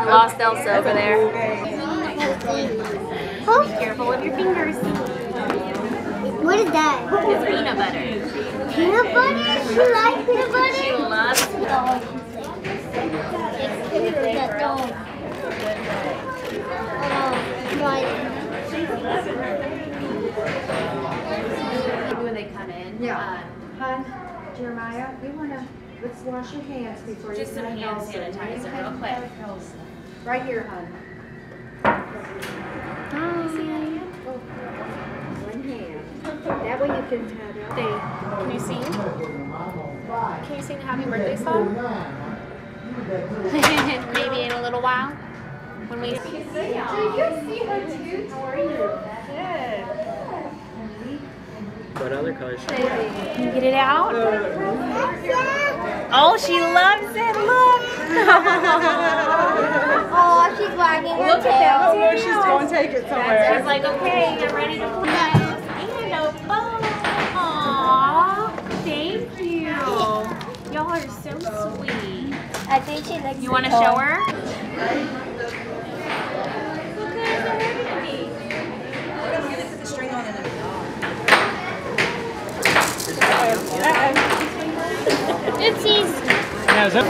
Lost Elsa over there. Oh. Be careful with your fingers. What is that? It's peanut butter. Peanut butter? She likes peanut butter? She loves When they come in. Yeah. Hun, Jeremiah, let's wash your hands before you just some hand sanitizer real quick. Right here, hun. One hand. That way you can have it. Can you sing? Can you sing a happy birthday song? Maybe in a little while. When we Did you see her too? How are you? Good. What other colors? Can you get it out? Oh, she loves it. Look. Oh, she's wagging her Look at that. tail. Oh, she's going to take it somewhere. She's like, okay, I'm ready to play. And a bow. Aww. Thank you. Y'all are so sweet. I think she likes You want to show her? Oopsies. Yeah, is that?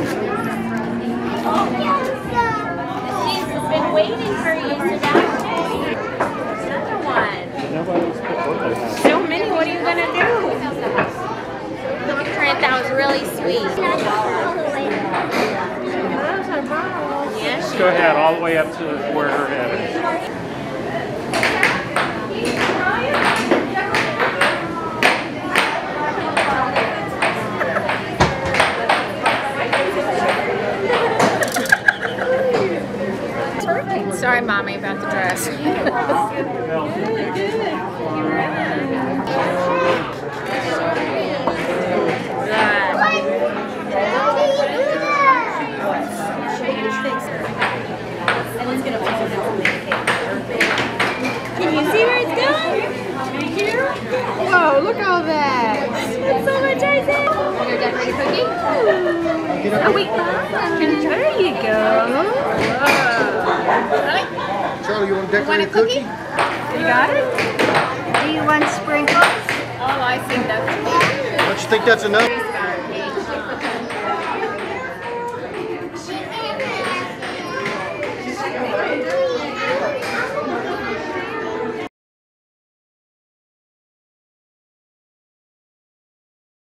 She's been waiting for you, Sebastian. Another one. Nobody's put birthday hats. So many. What are you going to do? Trent, that was really sweet. Yes. Go ahead, all the way up to where her head is. Sorry, Mommy, about the dress. Can you see where it's going? Whoa, look at all that. That's so much icing. Your decorated cookie? Oh, wait. There you go. Charlie, you want to decorate a cookie? You got it? Do you want sprinkles? Oh, I think that's Don't you think that's enough?